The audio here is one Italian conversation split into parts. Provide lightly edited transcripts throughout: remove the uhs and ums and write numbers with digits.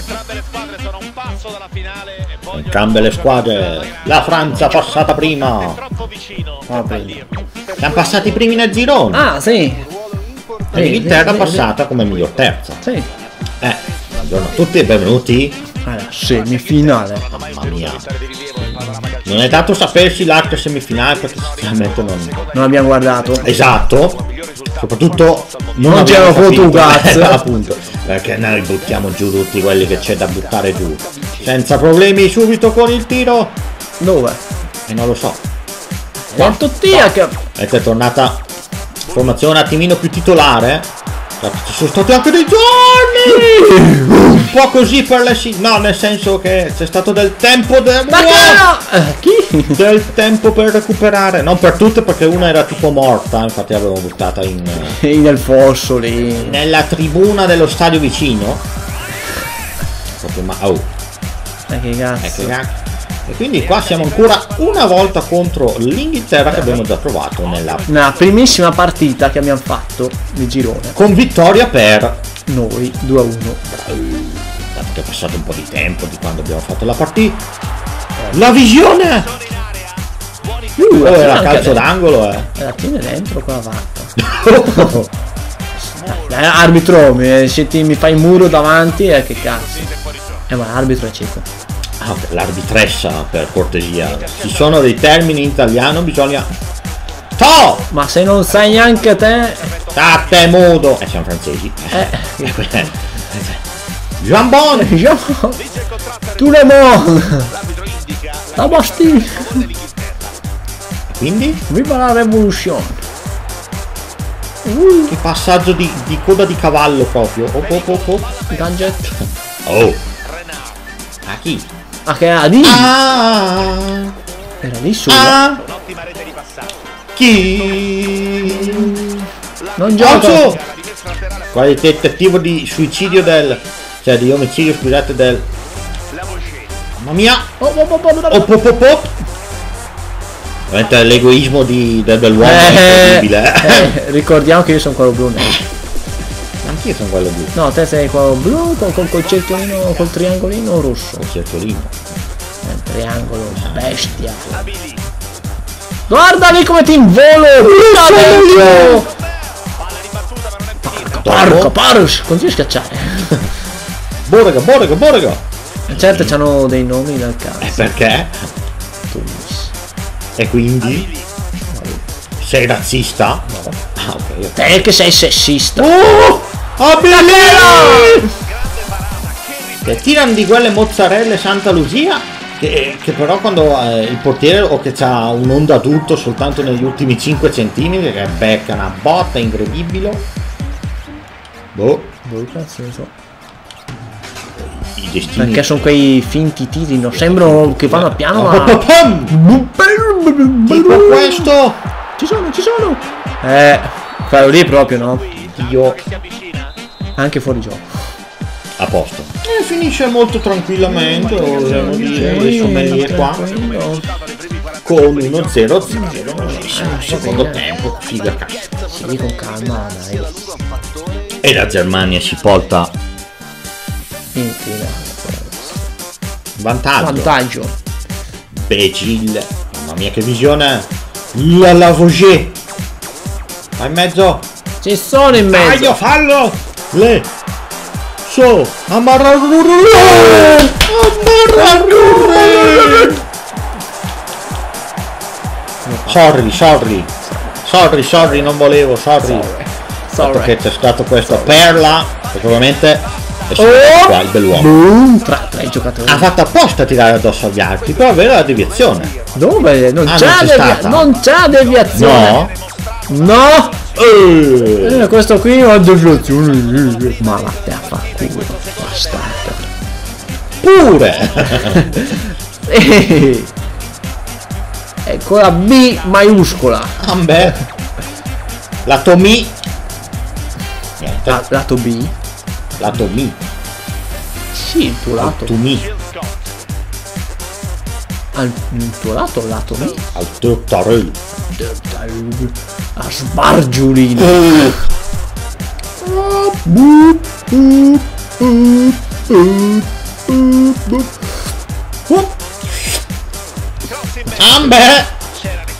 Entrambe le squadre. La Francia passata prima. Siamo passati primi nel girone. Ah, sì. E l'Inghilterra passata come miglior terza. Sì. Buongiorno a tutti e benvenuti alla semifinale. Mamma mia. Non è dato sapersi l'altra semifinale perché sinceramente non abbiamo guardato. Esatto. Soprattutto non c'era Fotugaz. Appunto. Perché noi buttiamo giù tutti quelli che c'è da buttare giù. Senza problemi subito con il tiro. Dove? E non lo so. È tornata formazione un attimino più titolare. Ci sono stati anche dei giorni un po' così per le no, nel senso che c'è stato del tempo del tempo per recuperare, non per tutte perché una era tipo morta, infatti l'avevo buttata nel fosso lì nella tribuna dello stadio vicino proprio che cazzo. E quindi qua siamo ancora una volta contro l'Inghilterra che abbiamo già trovato nella primissima partita che abbiamo fatto di girone. Con vittoria per noi 2-1. Perché è passato un po' di tempo di quando abbiamo fatto la partita. La visione! Era calcio d'angolo, La tiene dentro quella fatta. Arbitro, se mi fai il muro davanti che cazzo. Ma l'arbitro è cieco. L'arbitressa, per cortesia. Ci sono dei termini in italiano, bisogna... Ma se non sai neanche te... State mudo! Siamo francesi. Jambon! Tu le mon! La Bastille! Quindi? Viva la rivoluzione! Che passaggio di coda di cavallo proprio. Gadget. A chi? Che era lì? Era lì su. Chi? Non gioco. Quale tentativo di suicidio di omicidio, scusate, mamma mia. Veramente l'egoismo dell'uomo è incredibile. Ricordiamo che io sono quello blu. Anch'io sono quello blu. No, te sei quello blu col cerchiolino, col triangolino rosso. Col cerchiolino. Triangolo, bestia. Guarda lì come ti involo! Porca, continui a schiacciare. Borga. Certo c'hanno dei nomi dal cazzo. Perché? E quindi? Sei razzista? No. Ok. Te che sei sessista. Che tirano di quelle mozzarelle Santa Lucia che però quando il portiere o che c'ha un'onda tutto soltanto negli ultimi 5 centimetri che becca una botta incredibile. Cazzo ne so. I destini. Perché sono quei finti tiri, non sembrano che vanno a piano ma... Tipo questo. Ci sono. Quello lì proprio no. Io anche fuori gioco. A posto. Finisce molto tranquillamente. Vogliamo dire le sommelier qua. Con 1-0. Secondo tempo. Figa cazzo. Sì, con calma, dai. E la Germania si porta in finale. Vantaggio. Begil. Mamma mia che visione. La Lavoisier. Va in mezzo. Ci sono in mezzo. Fallo. Sorry, non volevo, sorry. Perché c'è stato questo perla, ovviamente qua il bell'uomo. Tra i giocatori. Ha fatto apposta a tirare addosso agli altri, però avere la deviazione. Dove? Non c'è deviazione. No? Questo qui ha deviazione. Ma vattene a fa culo. Bastardo. Pure. Ecco la B maiuscola. Beh. Lato Mi. Niente. Lato B. Lato Mi. Sì, il tuo lato. Tu Mi. Al tuo lato, lato Mi. Al tuo tarello. A sbargiulino.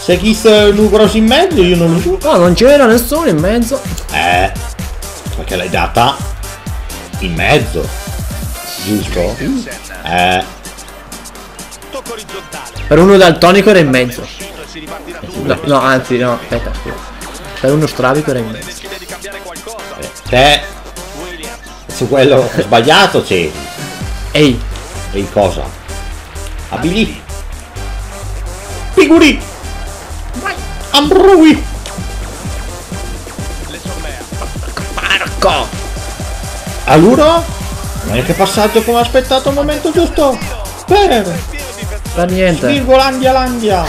Se chi è grosso in mezzo io non lo so. No, non c'era nessuno in mezzo. Perché l'hai data in mezzo. Giusto? Per uno daltonico era in mezzo. No, anzi, no, aspetta, scusa. Per uno strabico era in mezzo. Te su quello sbagliato c'eri. Ehi, E cosa? Abili. Figuri. Ambrui. Marco! Allora? Non è che passaggio come aspettato il momento giusto? Per niente. Virgolandia landia.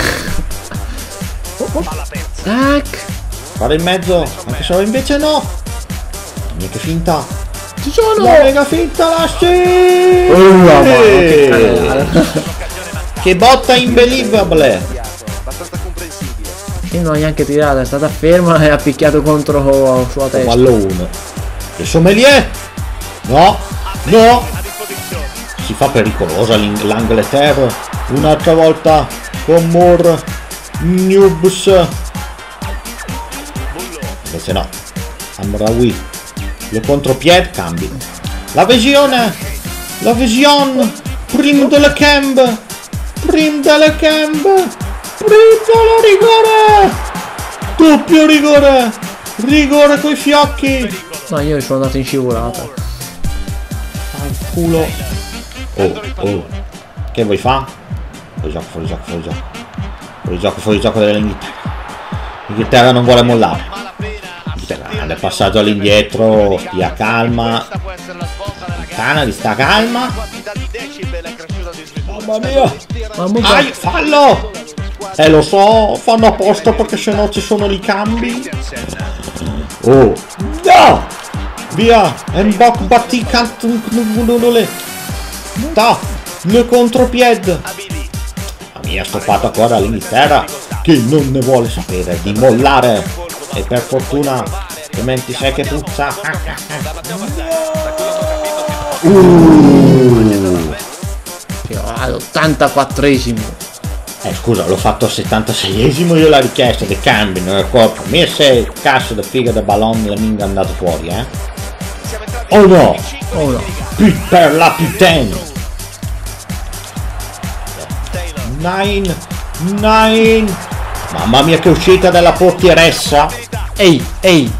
Tac. Fare in mezzo, anche se invece no. Mica finta. Ci sono! La mega finta lasci! Che botta unbelievable! E non ha neanche tirato, è stata ferma e ha picchiato contro sua testa. Pallone. Il sommelier? No! No! Si fa pericolosa l'Angleterra. Un'altra volta con Moore. Nubs. Invece no. Amraoui. Le contropied cambi. La visione. La visione. Primo delle camp. Primo delle camp. Primo rigore. Doppio rigore. Rigore coi fiocchi. No, io sono andato in scivolata. Al culo. Oh. Che vuoi fa? Fuori gioco dell'Inghilterra. L'Inghilterra non vuole mollare. Grande passaggio all'indietro. Dia calma. Canali sta calma. Mamma mia. Ai, fallo. Lo so, fanno apposta perché sennò ci sono i cambi. Oh. No. Via. Mbok batti da. Le contropied. La mia stoppata ancora all'Inghilterra che non ne vuole sapere di mollare. E per fortuna altrimenti sai che puzza. All'84esimo. Scusa, l'ho fatto al 76esimo io la richiesta dei cambi, non è colpa mia se il cazzo da figa del ballone la minga è andato fuori, Oh no! Oh no. Per la P10! 9! Mamma mia che uscita della portieressa! Ehi! Che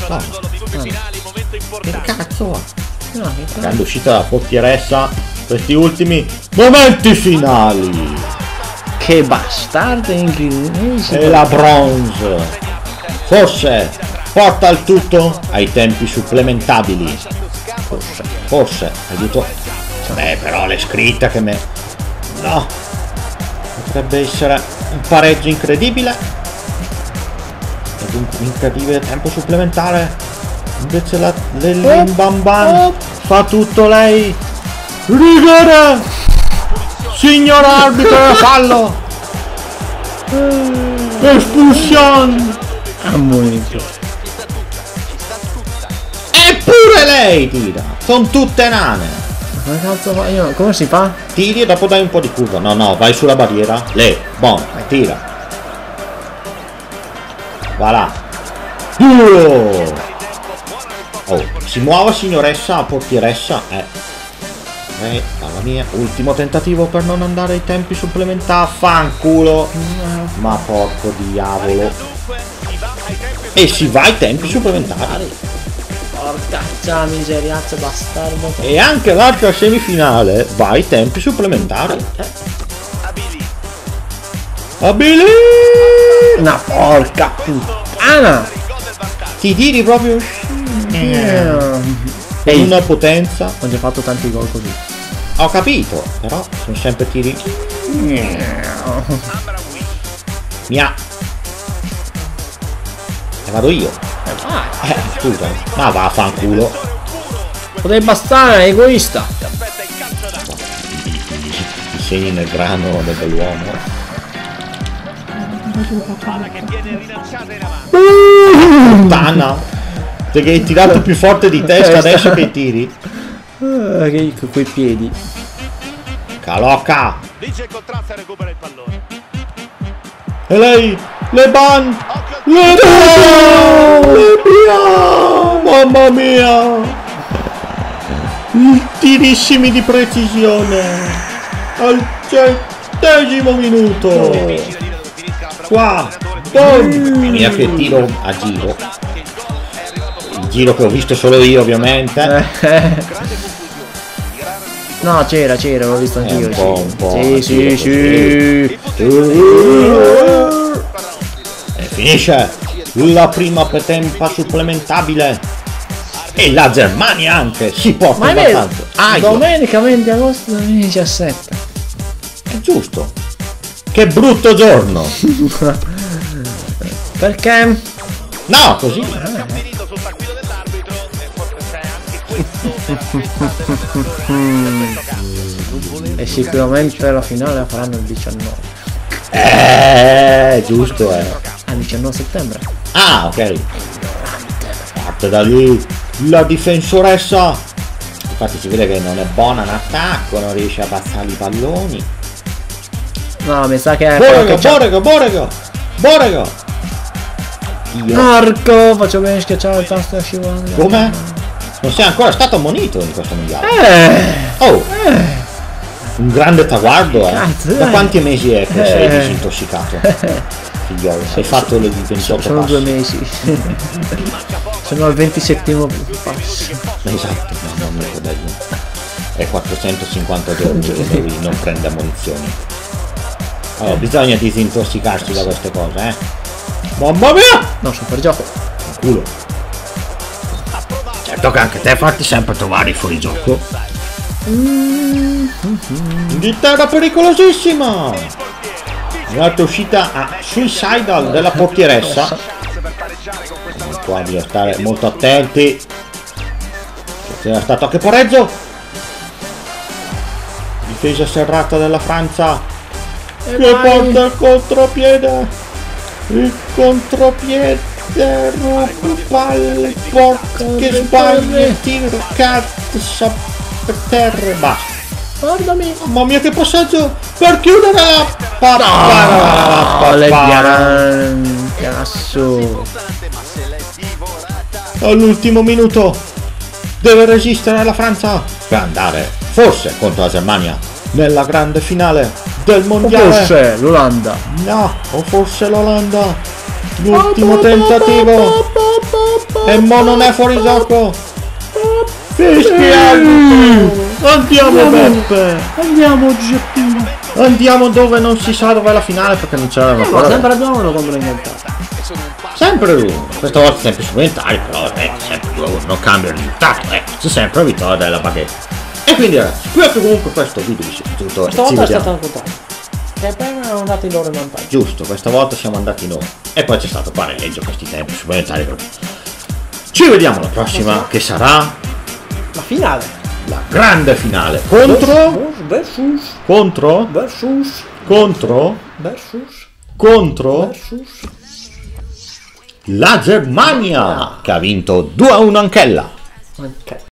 cazzo! Grande uscita dalla portieressa, questi ultimi momenti finali! Che bastardo inglese! E la bronze! Forse porta il tutto ai tempi supplementabili. Forse, aiuto. Però l'è scritta che me... No! Potrebbe essere un pareggio incredibile. Ed un incredibile tempo supplementare. Invece la Bamban fa tutto lei. Rigore! Signor arbitro, fallo! Espulsione! Ammonito. Eppure lei tira! Sono tutte nane! Ma cazzo fa? Io, come si fa? Tiri e dopo dai un po' di curva. No, vai sulla barriera. Lei, buon, tira. Va là. Oh, si muove signoressa, portieressa. Mamma mia, ultimo tentativo per non andare ai tempi supplementari. Fanculo. Ma porco diavolo. E si va ai tempi supplementari. Porcaccia miseriazza bastardo. E anche l'altra semifinale va ai tempi supplementari. Abili! Una porca puttana! Ti tiri proprio con una potenza. Ho già fatto tanti gol così. Ho capito, però sono sempre tiri. Mia. E vado io. Scusa, ma vaffanculo. Potevi bastare, egoista. I segni nel grano dell'uomo. Puttana! Te che hai tirato più forte di testa adesso che tiri. Che quei piedi. Calocca! E lei, Leban, mamma mia, tirissimi di precisione al 100° minuto. Qua, mia che tiro a giro, il giro che ho visto solo io ovviamente. No, c'era, l'ho visto anch'io. Un po'. Sì. E finisce la prima tempa supplementabile. E la Germania anche si porta in vantaggio. Domenica 20 agosto 2017. È giusto. Che brutto giorno. Perché? No, così. E sicuramente la finale la faranno il 19. Giusto, Al 19 settembre. Ah, ok. Parte da lì la difensoressa. Infatti si vede che non è buona in attacco, non riesce a passare i palloni. No, mi sa che è Borrego. Marco, faccio bene schiacciare il tasto da scivolare. Come? Non sei ancora stato ammonito in questo mondiale. Un grande traguardo, Cazzo, Da quanti mesi è che sei disintossicato? Figliolo, hai fatto le 28 Sono 2 mesi. Sono al 27° passo. Esatto, mamma mia, che bello. È 450 giorni che lui non prende ammonizioni. Allora, bisogna disintossicarsi da queste cose, Mamma mia! No, sono per gioco. Culo. Certo che anche te fatti sempre trovare fuori gioco. Inghilterra pericolosissima! Un'altra uscita a suicidal della portieressa. Qua bisogna stare molto attenti. C'era stato anche pareggio. Difesa serrata della Francia. Che porta il contropiede. Il contropiede, palle, porca, che sbaglia, tiro, cazzo, per terra, basta. Guardami. Mamma mia che passaggio per chiudere la Cazzo. All'ultimo minuto deve resistere la Francia per andare forse contro la Germania nella grande finale del mondiale. O forse l'Olanda. No, o forse l'Olanda. L'ultimo tentativo. E mo non è fuori gioco. Fischia. Andiamo Beppe. Andiamo Giuseppino. Andiamo dove non si sa dove è la finale perché non c'era una Ma sempre Donolo contro l'Inghilterra. Sempre lui. Questa volta sempre supplementari, però sempre lui, non cambia il risultato, c'è sempre la vittoria della baguette. E quindi ragazzi, spero che comunque questo video vi sia piaciuto. Questa volta è stato un contrario. Che prima erano andati loro in vantaggio. Giusto, questa volta siamo andati noi. E poi c'è stato pareggio, questi tempi supplementari. Ci vediamo alla prossima, che sarà la finale. La grande finale. Contro la Germania, che ha vinto 2-1 anch'ella.